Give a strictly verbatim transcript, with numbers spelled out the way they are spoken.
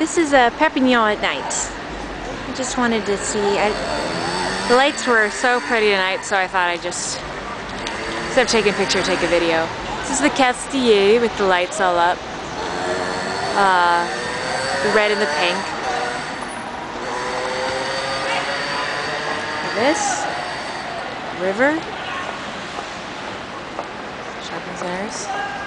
This is uh, Perpignan at night. I just wanted to see. I, the lights were so pretty tonight, so I thought I'd just, instead of taking a picture, take a video. This is the Castillet with the lights all up. Uh, the red and the pink. This river. Shopping centers.